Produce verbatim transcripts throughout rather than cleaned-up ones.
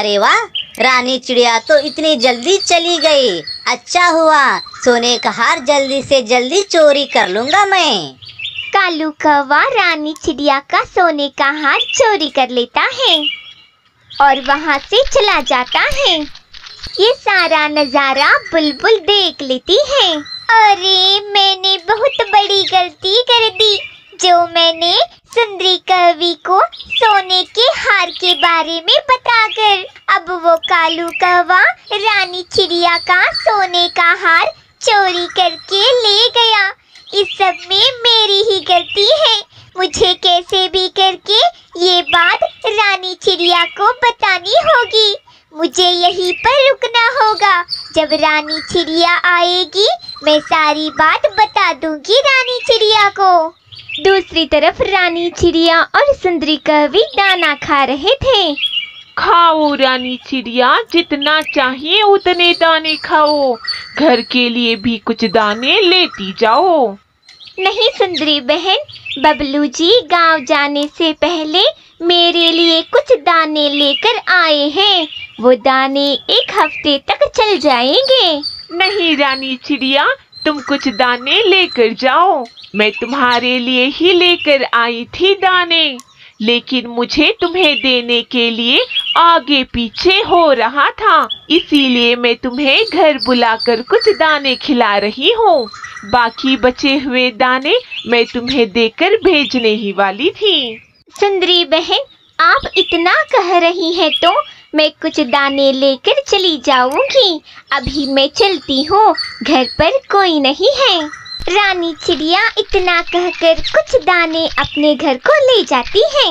अरे वाह, रानी चिड़िया तो इतनी जल्दी चली गई। अच्छा हुआ, सोने का हार जल्दी से जल्दी चोरी कर लूंगा मैं। कालू कौवा रानी चिड़िया का सोने का हार चोरी कर लेता है और वहाँ से चला जाता है। ये सारा नजारा बुलबुल देख लेती है। अरे मैंने बहुत बड़ी गलती कर दी, जो मैंने सुंदरी कवि को सोने के हार के बारे में बताकर अब वो कालू कौवा रानी चिड़िया का सोने का हार चोरी करके ले गया। इस सब में मेरी ही गलती है। मुझे कैसे भी करके ये बात रानी चिड़िया को बतानी होगी। मुझे यहीं पर रुकना होगा। जब रानी चिड़िया आएगी मैं सारी बात बता दूंगी रानी चिड़िया को। दूसरी तरफ रानी चिड़िया और सुंदरी कवि दाना खा रहे थे। खाओ रानी चिड़िया, जितना चाहिए उतने दाने खाओ। घर के लिए भी कुछ दाने लेती जाओ। नहीं सुंदरी बहन, बबलू जी गांव जाने से पहले मेरे लिए कुछ दाने लेकर आए हैं। वो दाने एक हफ्ते तक चल जाएंगे। नहीं रानी चिड़िया, तुम कुछ दाने लेकर जाओ। मैं तुम्हारे लिए ही लेकर आई थी दाने, लेकिन मुझे तुम्हें देने के लिए आगे पीछे हो रहा था, इसीलिए मैं तुम्हें घर बुलाकर कुछ दाने खिला रही हूँ। बाकी बचे हुए दाने मैं तुम्हें देकर भेजने ही वाली थी। सुंदरी बहन, आप इतना कह रही हैं तो मैं कुछ दाने लेकर चली जाऊंगी। अभी मैं चलती हूँ, घर पर कोई नहीं है। रानी चिड़िया इतना कहकर कुछ दाने अपने घर को ले जाती है।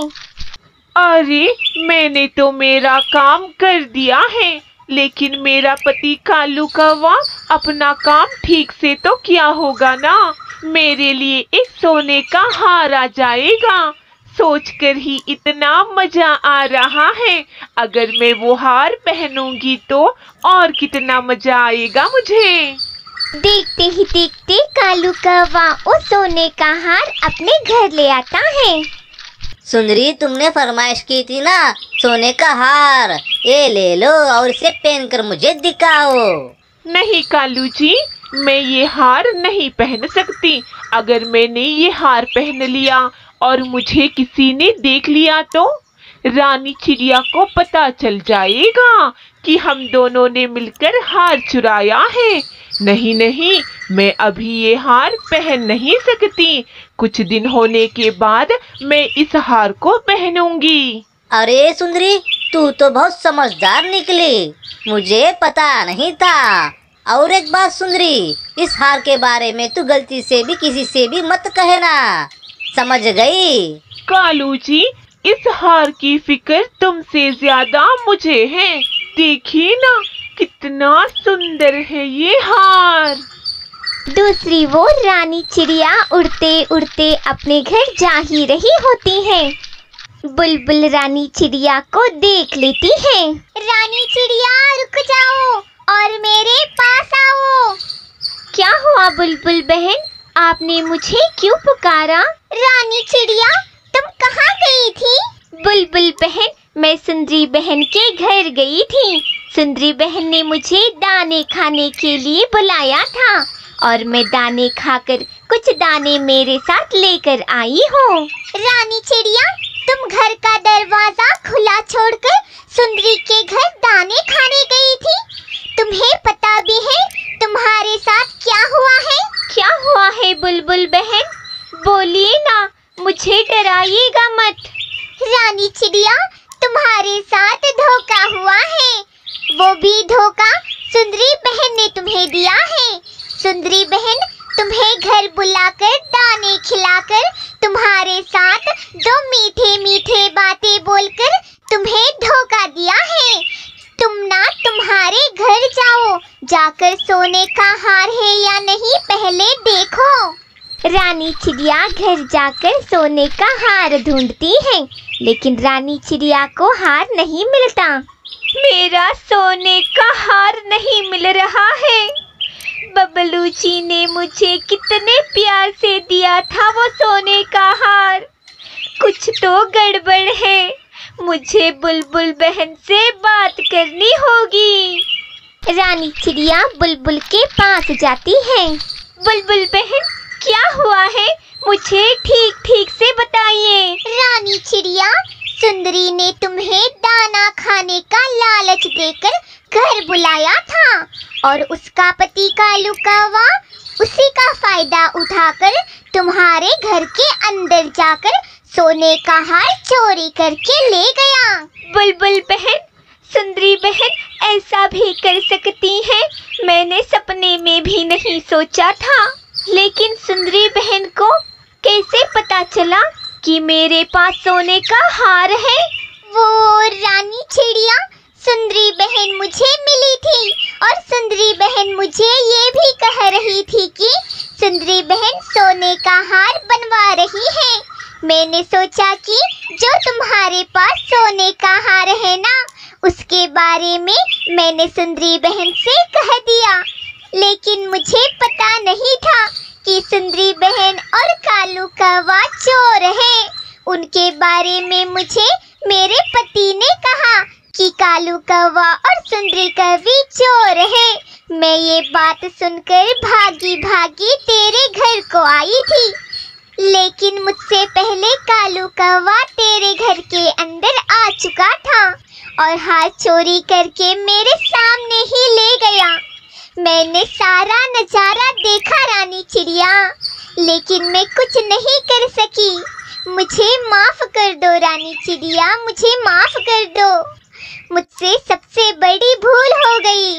अरे मैंने तो मेरा काम कर दिया है, लेकिन मेरा पति कालू कौवा अपना काम ठीक से तो किया होगा ना। मेरे लिए एक सोने का हार आ जाएगा, सोचकर ही इतना मजा आ रहा है। अगर मैं वो हार पहनूंगी तो और कितना मजा आएगा मुझे। देखते ही देखते कालू कौवा उस सोने का हार अपने घर ले आता है। सुंदरी, तुमने फरमाइश की थी ना सोने का हार, ये ले लो और इसे पहनकर मुझे दिखाओ। नहीं कालू जी, मैं ये हार नहीं पहन सकती। अगर मैंने ये हार पहन लिया और मुझे किसी ने देख लिया तो रानी चिड़िया को पता चल जाएगा कि हम दोनों ने मिलकर हार चुराया है। नहीं नहीं, मैं अभी ये हार पहन नहीं सकती। कुछ दिन होने के बाद मैं इस हार को पहनूंगी। अरे सुंदरी, तू तो बहुत समझदार निकली, मुझे पता नहीं था। और एक बात सुंदरी, इस हार के बारे में तू गलती से भी किसी से भी मत कहना, समझ गई? कालू जी, इस हार की फिक्र तुमसे ज्यादा मुझे है। देखिए ना कितना सुंदर है ये हार। दूसरी वो रानी चिड़िया उड़ते उड़ते अपने घर जा ही रही होती है। बुलबुल रानी चिड़िया को देख लेती है। रानी चिड़िया रुक जाओ और मेरे पास आओ। क्या हुआ बुलबुल बहन, आपने मुझे क्यों पुकारा? रानी चिड़िया, तुम कहाँ गई थी? बुलबुल बहन, मैं सुंदरी बहन के घर गई थी। सुंदरी बहन ने मुझे दाने खाने के लिए बुलाया था और मैं दाने खाकर कुछ दाने मेरे साथ लेकर आई हूँ। रानी चिड़िया, तुम घर का दरवाजा खुला छोड़कर सुंदरी के घर दाने खाने गई थी। तुम्हें पता भी है तुम्हारे साथ क्या हुआ है? क्या हुआ है बुलबुल बहन, बोलिए ना, मुझे डराइएगा मत। रानी चिड़िया, तुम्हारे साथ धोखा हुआ है। वो भी धोखा सुंदरी बहन ने तुम्हें दिया है। सुंदरी बहन तुम्हें घर बुलाकर दाने खिलाकर तुम्हारे साथ दो मीठे मीठे बातें बोलकर तुम्हें धोखा दिया है। तुम ना तुम्हारे घर जाओ, जाकर सोने का हार है या नहीं पहले देखो। रानी चिड़िया घर जाकर सोने का हार ढूंढती है, लेकिन रानी चिड़िया को हार नहीं मिलता। मेरा सोने का हार नहीं मिल रहा है। बबलू जी ने मुझे कितने प्यार से दिया था वो सोने का हार। कुछ तो गड़बड़ है। मुझे बुलबुल बहन से बात करनी होगी। रानी चिड़िया बुलबुल के पास जाती है। बुलबुल बहन, क्या हुआ है? मुझे ठीक ठीक से बताइए। रानी चिड़िया, सुंदरी ने तुम्हें दाना खाने का लालच देकर घर बुलाया था और उसका पति कालू कौवा उसी का फायदा उठाकर तुम्हारे घर के अंदर जाकर सोने का हार चोरी करके ले गया। बुलबुल बहन, सुंदरी बहन ऐसा भी कर सकती है? मैंने सपने में भी नहीं सोचा था। लेकिन सुंदरी बहन को कैसे पता चला कि मेरे पास सोने का हार है? वो रानी चिड़िया, सुंदरी बहन मुझे मिली थी और सुंदरी बहन मुझे ये भी कह रही थी कि सुंदरी बहन सोने का हार बनवा रही है। मैंने सोचा कि जो तुम्हारे पास सोने का हार है ना, उसके बारे में मैंने सुंदरी बहन से कह दिया। लेकिन मुझे पता नहीं था कि सुंदरी बहन और कालू कौवा चोर हैं। उनके बारे में मुझे मेरे पति ने कहा कि कालू कौवा और सुंदरी कौवी चोर हैं। मैं ये बात सुनकर भागी भागी तेरे घर को आई थी, लेकिन मुझसे पहले कालू कौवा तेरे घर के अंदर आ चुका था और हार चोरी करके मेरे सामने ही ले गया। मैंने सारा नजारा देखा रानी चिड़िया, लेकिन मैं कुछ नहीं कर सकी। मुझे माफ कर दो रानी चिड़िया, मुझे माफ कर दो। मुझसे सबसे बड़ी भूल हो गई।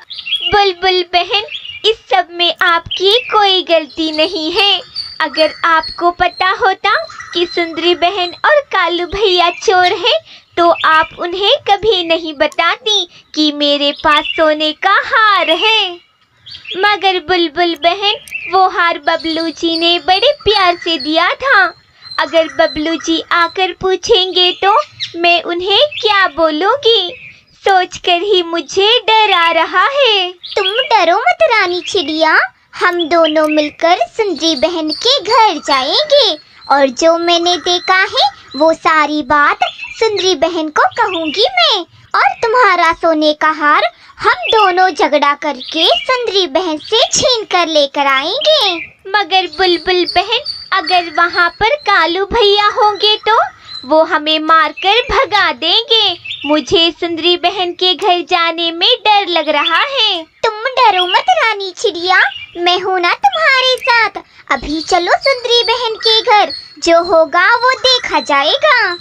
बुलबुल बहन, इस सब में आपकी कोई गलती नहीं है। अगर आपको पता होता कि सुंदरी बहन और कालू भैया चोर हैं, तो आप उन्हें कभी नहीं बताती कि मेरे पास सोने का हार है। मगर बुलबुल बहन, वो हार बबलू जी ने बड़े प्यार से दिया था। अगर बबलू जी आकर पूछेंगे तो मैं उन्हें क्या बोलूँगी? सोचकर ही मुझे डर आ रहा है। तुम डरो मत रानी चिड़िया, हम दोनों मिलकर सुंदरी बहन के घर जाएंगे और जो मैंने देखा है वो सारी बात सुंदरी बहन को कहूँगी मैं, और तुम्हारा सोने का हार हम दोनों झगड़ा करके सुंदरी बहन से छीन कर लेकर आएंगे। मगर बुलबुल बहन, अगर वहाँ पर कालू भैया होंगे तो वो हमें मारकर भगा देंगे। मुझे सुंदरी बहन के घर जाने में डर लग रहा है। तुम डरो मत रानी चिड़िया, मैं हूँ ना तुम्हारे साथ। अभी चलो सुंदरी बहन के घर, जो होगा वो देखा जाएगा।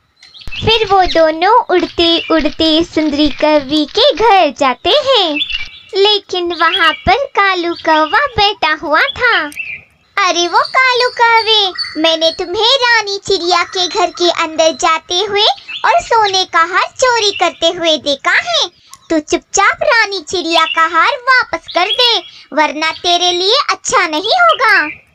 फिर वो दोनों उड़ते उड़ते सुंदरी कौवी के घर जाते हैं, लेकिन वहाँ पर कालू कौवा बैठा हुआ था। अरे वो कालू कौवे, मैंने तुम्हें रानी चिड़िया के घर के अंदर जाते हुए और सोने का हार चोरी करते हुए देखा है। तू चुपचाप रानी चिड़िया का हार वापस कर दे, वरना तेरे लिए अच्छा नहीं होगा।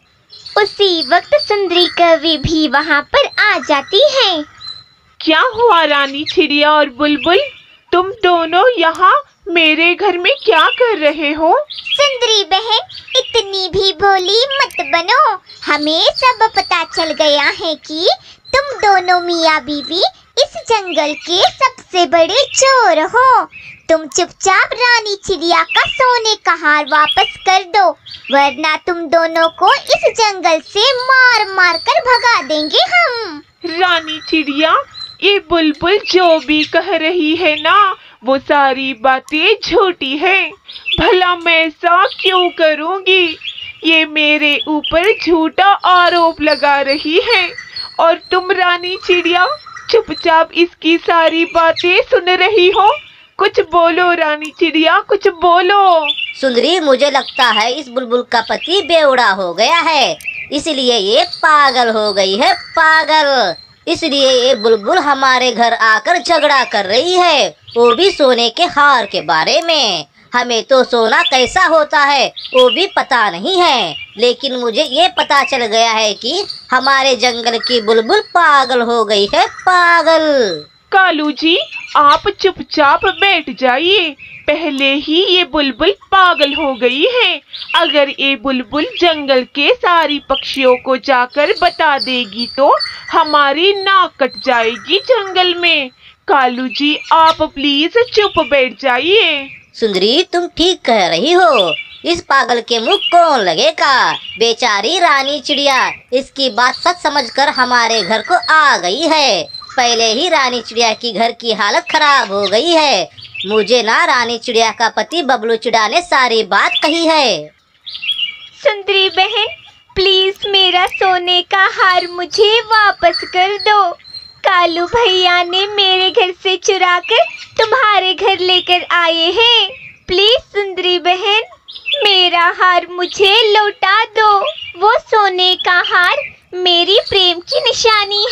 उसी वक्त सुंदरी कौवी भी वहाँ पर आ जाती है। क्या हुआ रानी चिड़िया और बुलबुल, तुम दोनों यहाँ मेरे घर में क्या कर रहे हो? सुंदरी बहन, इतनी भी भोली मत बनो। हमें सब पता चल गया है कि तुम दोनों मियाँ बीवी इस जंगल के सबसे बड़े चोर हो। तुम चुपचाप रानी चिड़िया का सोने का हार वापस कर दो, वरना तुम दोनों को इस जंगल से मार मार कर भगा देंगे हम। रानी चिड़िया, ये बुलबुल जो भी कह रही है ना, वो सारी बातें झूठी है। भला मैं ऐसा क्यों करूँगी? ये मेरे ऊपर झूठा आरोप लगा रही है और तुम रानी चिड़िया चुपचाप इसकी सारी बातें सुन रही हो। कुछ बोलो रानी चिड़िया, कुछ बोलो। सुंदरी, मुझे लगता है इस बुलबुल का पति बेवड़ा हो गया है, इसलिए ये पागल हो गई है, पागल। इसलिए ये बुलबुल हमारे घर आकर झगड़ा कर रही है, वो भी सोने के हार के बारे में। हमें तो सोना कैसा होता है वो भी पता नहीं है, लेकिन मुझे ये पता चल गया है कि हमारे जंगल की बुलबुल पागल हो गई है, पागल। कालू जी, आप चुपचाप बैठ जाइए। पहले ही ये बुलबुल पागल हो गई है। अगर ये बुलबुल जंगल के सारी पक्षियों को जाकर बता देगी तो हमारी नाक कट जाएगी जंगल में। कालू जी आप प्लीज चुप बैठ जाइए। सुंदरी तुम ठीक कह रही हो, इस पागल के मुंह कौन लगेगा। बेचारी रानी चिड़िया इसकी बात सच समझकर हमारे घर को आ गई है। पहले ही रानी चिड़िया की घर की हालत खराब हो गई है। मुझे ना रानी चिड़िया का पति बबलू चिड़ा ने सारी बात कही है। सुंदरी बहन प्लीज मेरा सोने का हार मुझे वापस कर दो। कालू भैया ने मेरे घर से चुरा कर तुम्हारे घर लेकर आए हैं। प्लीज सुंदरी बहन मेरा हार मुझे लौटा दो। वो सोने का हार मेरी प्रेम की निशानी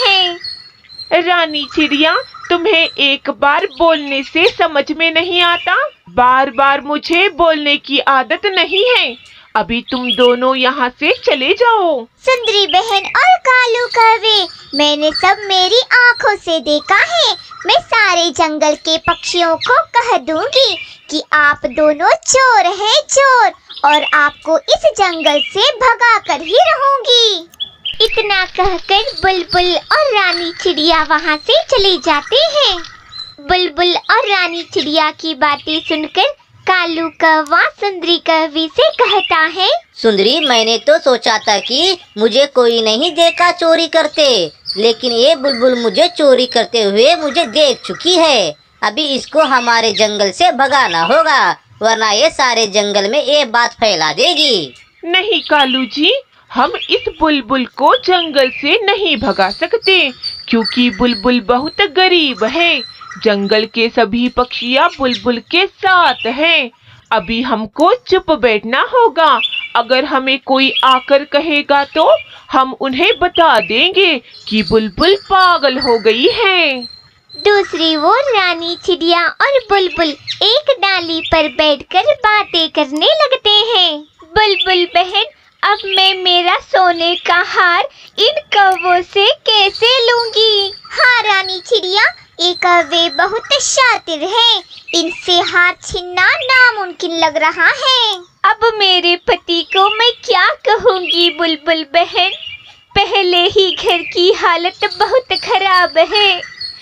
है। रानी चिड़िया तुम्हें एक बार बोलने से समझ में नहीं आता? बार बार मुझे बोलने की आदत नहीं है। अभी तुम दोनों यहाँ से चले जाओ। सुंदरी बहन और कालू कौवे, मैंने सब मेरी आँखों से देखा है। मैं सारे जंगल के पक्षियों को कह दूंगी कि आप दोनों चोर हैं, चोर, और आपको इस जंगल से भगा कर ही रहूंगी। इतना कहकर बुलबुल और रानी चिड़िया वहाँ से चले जाते हैं। बुलबुल और रानी चिड़िया की बातें सुनकर कालू कौवा सुंदरी कौवी से कहता है, सुंदरी मैंने तो सोचा था कि मुझे कोई नहीं देखा चोरी करते, लेकिन ये बुलबुल मुझे चोरी करते हुए मुझे देख चुकी है। अभी इसको हमारे जंगल से भगाना होगा, वरना ये सारे जंगल में ये बात फैला देगी। नहीं कालू जी, हम इस बुलबुल को जंगल से नहीं भगा सकते, क्योंकि बुलबुल बहुत गरीब है। जंगल के सभी पक्षियाँ बुलबुल के साथ हैं। अभी हमको चुप बैठना होगा। अगर हमें कोई आकर कहेगा तो हम उन्हें बता देंगे कि बुलबुल पागल हो गई है। दूसरी ओर रानी चिड़िया और बुलबुल एक डाली पर बैठकर बातें करने लगते हैं। बुलबुल बहन अब मैं मेरा सोने का हार इन कौवों से कैसे लूंगी? हाँ रानी चिड़िया, ये कौवे बहुत शातिर हैं। इनसे हाथ छीनना नामुमकिन लग रहा है। अब मेरे पति को मैं क्या कहूँगी बुलबुल बहन? पहले ही घर की हालत बहुत खराब है।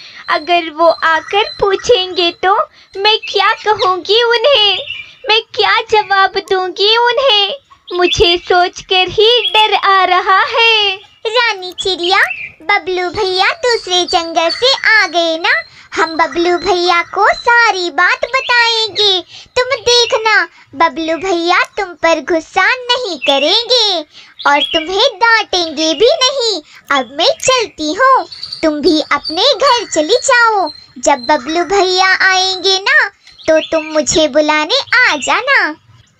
अगर वो आकर पूछेंगे तो मैं क्या कहूँगी उन्हें? मैं क्या जवाब दूंगी उन्हें? मुझे सोचकर ही डर आ रहा है। रानी चिड़िया, बबलू भैया दूसरे जंगल से आ गए ना, हम बबलू भैया को सारी बात बताएंगे। तुम देखना, बबलू भैया तुम पर गुस्सा नहीं करेंगे और तुम्हें डांटेंगे भी नहीं। अब मैं चलती हूँ, तुम भी अपने घर चली जाओ। जब बबलू भैया आएंगे ना तो तुम मुझे बुलाने आ जाना।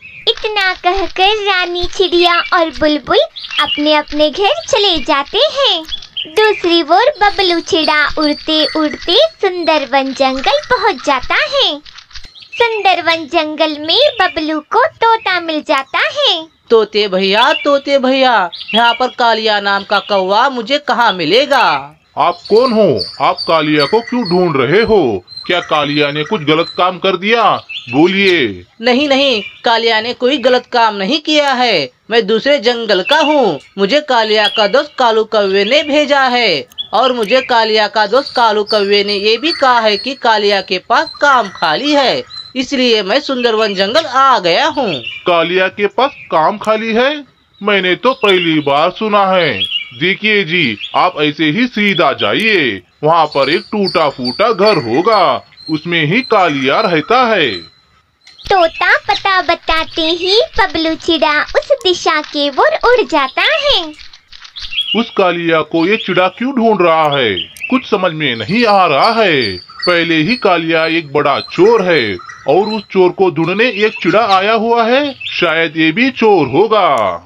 इतना कहकर रानी चिड़िया और बुलबुल अपने अपने घर चले जाते हैं। दूसरी ओर बबलू चिड़ा उड़ते उड़ते सुंदरवन जंगल पहुंच जाता है। सुंदरवन जंगल में बबलू को तोता मिल जाता है। तोते भैया, तोते भैया, यहाँ पर कालिया नाम का कौवा मुझे कहाँ मिलेगा? आप कौन हो? आप कालिया को क्यों ढूंढ रहे हो? क्या कालिया ने कुछ गलत काम कर दिया? बोलिए। नहीं नहीं, कालिया ने कोई गलत काम नहीं किया है। मैं दूसरे जंगल का हूँ। मुझे कालिया का दोस्त कालू कौवे ने भेजा है और मुझे कालिया का दोस्त कालू कौवे ने ये भी कहा है कि कालिया के पास काम खाली है, इसलिए मैं सुंदरवन जंगल आ गया हूँ। कालिया के पास काम खाली है? मैंने तो पहली बार सुना है। देखिए जी, आप ऐसे ही सीधा जाइए, वहाँ पर एक टूटा फूटा घर होगा, उसमें ही कालिया रहता है। तोता पता बताते ही बबलू चिड़ा उस दिशा के ओर उड़ जाता है। उस कालिया को ये चिड़ा क्यों ढूंढ रहा है? कुछ समझ में नहीं आ रहा है। पहले ही कालिया एक बड़ा चोर है और उस चोर को ढूंढने एक चिड़ा आया हुआ है। शायद ये भी चोर होगा।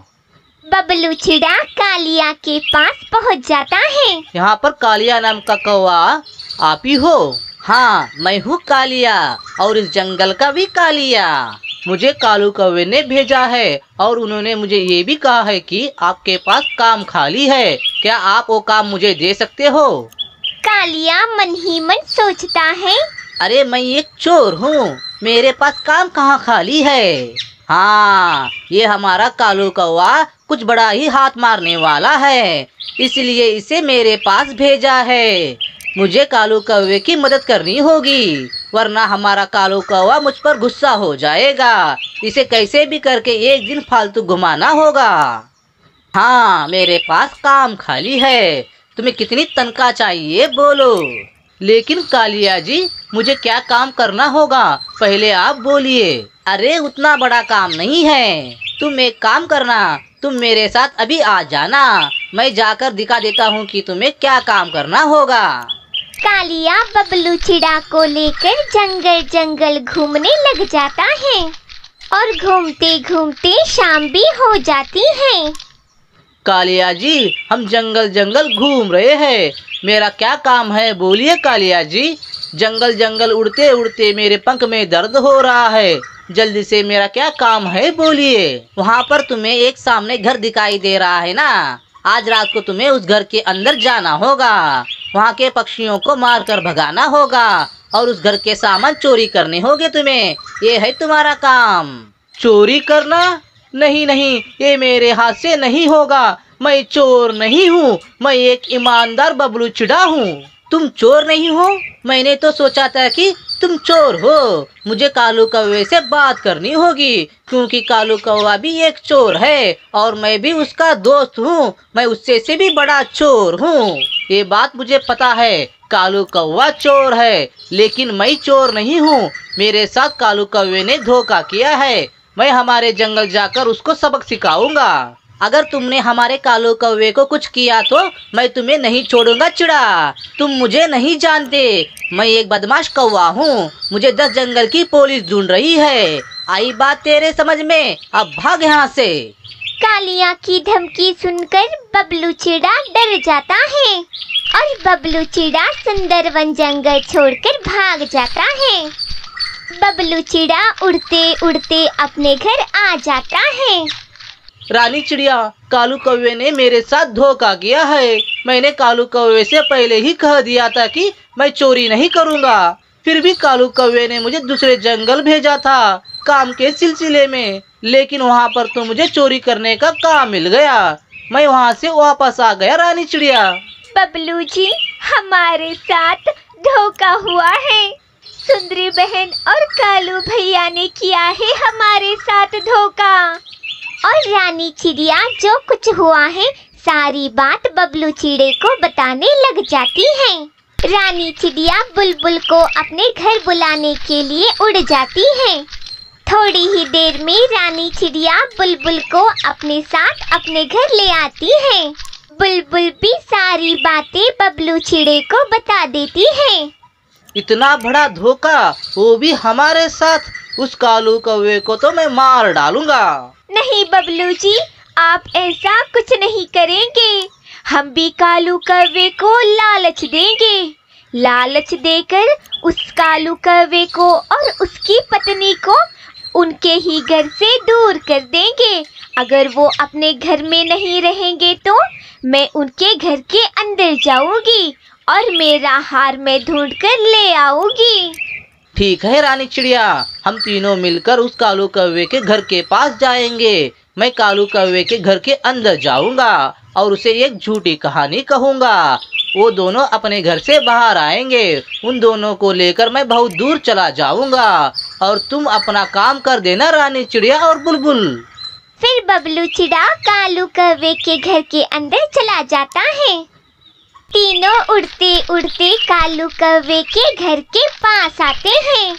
बबलू चिड़ा कालिया के पास पहुंच जाता है। यहाँ पर कालिया नाम का कौवा आप ही हो? हाँ, मैं हूँ कालिया और इस जंगल का भी कालिया। मुझे कालू कौवे ने भेजा है और उन्होंने मुझे ये भी कहा है कि आपके पास काम खाली है। क्या आप वो काम मुझे दे सकते हो? कालिया मन ही मन सोचता है। अरे मैं एक चोर हूँ, मेरे पास काम कहाँ खाली है। हाँ, ये हमारा कालू कौवा कुछ बड़ा ही हाथ मारने वाला है, इसलिए इसे मेरे पास भेजा है। मुझे कालू कौवे की मदद करनी होगी, वरना हमारा कालू कौवा मुझ पर गुस्सा हो जाएगा। इसे कैसे भी करके एक दिन फालतू घुमाना होगा। हाँ, मेरे पास काम खाली है, तुम्हें कितनी तनख्वाह चाहिए बोलो। लेकिन कालिया जी, मुझे क्या काम करना होगा, पहले आप बोलिए। अरे उतना बड़ा काम नहीं है, तुम एक काम करना, तुम मेरे साथ अभी आ जाना, मैं जाकर दिखा देता हूँ कि तुम्हें क्या काम करना होगा। कालिया बबलू चिड़ा को लेकर जंगल जंगल घूमने लग जाता है और घूमते घूमते शाम भी हो जाती है। कालिया जी, हम जंगल जंगल घूम रहे हैं, मेरा क्या काम है बोलिए कालिया जी। जंगल जंगल उड़ते उड़ते मेरे पंख में दर्द हो रहा है, जल्दी से मेरा क्या काम है बोलिए। वहाँ पर तुम्हें एक सामने घर दिखाई दे रहा है ना, आज रात को तुम्हें उस घर के अंदर जाना होगा, वहाँ के पक्षियों को मारकर भगाना होगा और उस घर के सामान चोरी करने होंगे तुम्हें। ये है तुम्हारा काम। चोरी करना? नहीं नहीं, ये मेरे हाथ से नहीं होगा, मैं चोर नहीं हूँ, मैं एक ईमानदार बबलू चिड़ा हूँ। तुम चोर नहीं हो? मैंने तो सोचा था कि तुम चोर हो। मुझे कालू कौवे से बात करनी होगी, क्योंकि कालू कौवा भी एक चोर है और मैं भी उसका दोस्त हूँ, मैं उससे से भी बड़ा चोर हूँ। ये बात मुझे पता है, कालू कौवा चोर है, लेकिन मैं चोर नहीं हूँ। मेरे साथ कालू कौवे ने धोखा किया है, मैं हमारे जंगल जाकर उसको सबक सिखाऊंगा। अगर तुमने हमारे कालू कौवे को कुछ किया तो मैं तुम्हें नहीं छोड़ूंगा चिड़ा। तुम मुझे नहीं जानते, मैं एक बदमाश कौवा हूँ, मुझे दस जंगल की पुलिस ढूंढ रही है। आई बात तेरे समझ में? अब भाग यहाँ से। कालिया की धमकी सुनकर बबलू चिड़ा डर जाता है और बबलू चिड़ा सुंदर वन जंगल छोड़कर भाग जाता है। बबलू चिड़ा उड़ते उड़ते अपने घर आ जाता है। रानी चिड़िया, कालू कौवे ने मेरे साथ धोखा किया है। मैंने कालू कौवे से पहले ही कह दिया था कि मैं चोरी नहीं करूँगा, फिर भी कालू कौवे ने मुझे दूसरे जंगल भेजा था काम के सिलसिले में, लेकिन वहाँ पर तो मुझे चोरी करने का काम मिल गया, मैं वहाँ से वापस आ गया। रानी चिड़िया, बबलू जी, हमारे साथ धोखा हुआ है, सुंदरी बहन और कालू भैया ने किया है हमारे साथ धोखा। और रानी चिड़िया जो कुछ हुआ है सारी बात बबलू चिड़े को बताने लग जाती है। रानी चिड़िया बुलबुल को अपने घर बुलाने के लिए उड़ जाती है। थोड़ी ही देर में रानी चिड़िया बुलबुल को अपने साथ अपने घर ले आती है। बुलबुल भी सारी बातें बबलू चिड़े को बता देती है। इतना बड़ा धोखा, वो भी हमारे साथ? उस कालू कौवे को तो मैं मार डालूंगा। नहीं बबलू जी, आप ऐसा कुछ नहीं करेंगे, हम भी कालू कौवे को लालच देंगे। लालच देकर उस कालू कौवे को और उसकी पत्नी को उनके ही घर से दूर कर देंगे। अगर वो अपने घर में नहीं रहेंगे तो मैं उनके घर के अंदर जाऊंगी और मेरा हार मैं ढूंढ कर ले आऊंगी। ठीक है रानी चिड़िया, हम तीनों मिलकर उस कालू कौवे के घर के पास जाएंगे। मैं कालू कौवे के घर के अंदर जाऊंगा और उसे एक झूठी कहानी कहूंगा। वो दोनों अपने घर से बाहर आएंगे, उन दोनों को लेकर मैं बहुत दूर चला जाऊंगा और तुम अपना काम कर देना रानी चिड़िया और बुलबुल। फिर बबलू चिड़ा कालू कौवे के घर के अंदर चला जाता है। तीनों उड़ते उड़ते कालू कौवे के घर के पास आते हैं।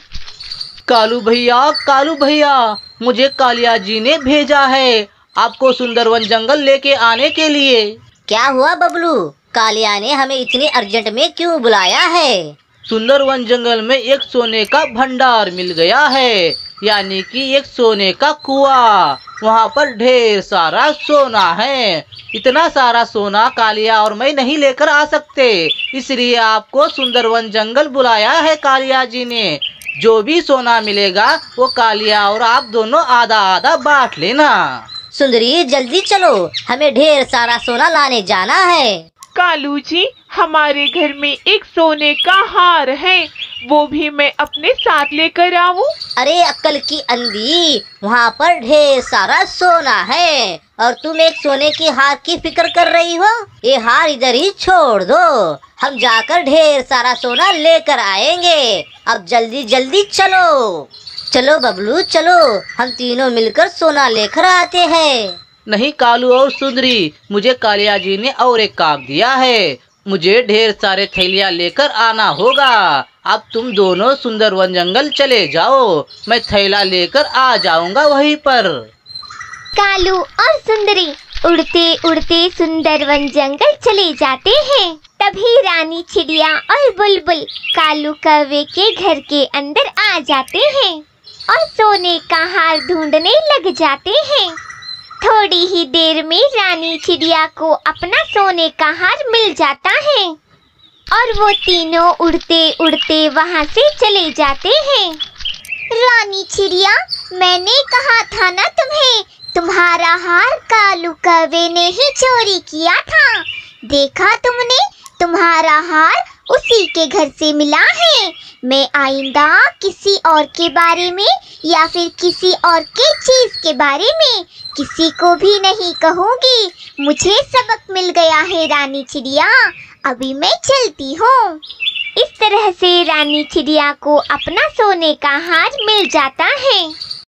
कालू भैया, कालू भैया, मुझे कालिया जी ने भेजा है आपको सुंदरवन जंगल लेके आने के लिए। क्या हुआ बबलू? कालिया ने हमें इतनी अर्जेंट में क्यों बुलाया है? सुंदरवन जंगल में एक सोने का भंडार मिल गया है, यानी कि एक सोने का कुआं। वहाँ पर ढेर सारा सोना है। इतना सारा सोना कालिया और मैं नहीं लेकर आ सकते, इसलिए आपको सुंदरवन जंगल बुलाया है कालिया जी ने। जो भी सोना मिलेगा वो कालिया और आप दोनों आधा आधा बांट लेना। सुंदरी, जल्दी चलो, हमें ढेर सारा सोना लाने जाना है। कालू जी, हमारे घर में एक सोने का हार है, वो भी मैं अपने साथ लेकर आऊं? अरे अक्ल की अंधी, वहाँ पर ढेर सारा सोना है और तुम एक सोने के हार की फिक्र कर रही हो। ये हार इधर ही छोड़ दो, हम जाकर ढेर सारा सोना लेकर आएंगे। अब जल्दी जल्दी चलो चलो बबलू, चलो हम तीनों मिलकर सोना लेकर आते हैं। नहीं कालू और सुंदरी, मुझे कालिया जी ने और एक काम दिया है। मुझे ढेर सारे थैलियाँ लेकर आना होगा। अब तुम दोनों सुंदरवन जंगल चले जाओ, मैं थैला लेकर आ जाऊंगा वहीं पर। कालू और सुंदरी उड़ते उड़ते सुंदरवन जंगल चले जाते हैं। तभी रानी चिड़िया और बुलबुल कालू कौवे के घर के अंदर आ जाते हैं और सोने का हार ढूंढने लग जाते हैं। थोड़ी ही देर में रानी चिड़िया को अपना सोने का हार मिल जाता है और वो तीनों उड़ते उड़ते वहाँ से चले जाते हैं। रानी चिड़िया, मैंने कहा था ना तुम्हें, तुम्हारा हार कालू कौवे ने ही चोरी किया था। देखा तुमने, तुम्हारा हार उसी के घर से मिला है। मैं आइंदा किसी और के बारे में या फिर किसी और के चीज के बारे में किसी को भी नहीं कहूँगी। मुझे सबक मिल गया है रानी चिड़िया, अभी मैं चलती हूँ। इस तरह से रानी चिड़िया को अपना सोने का हार मिल जाता है।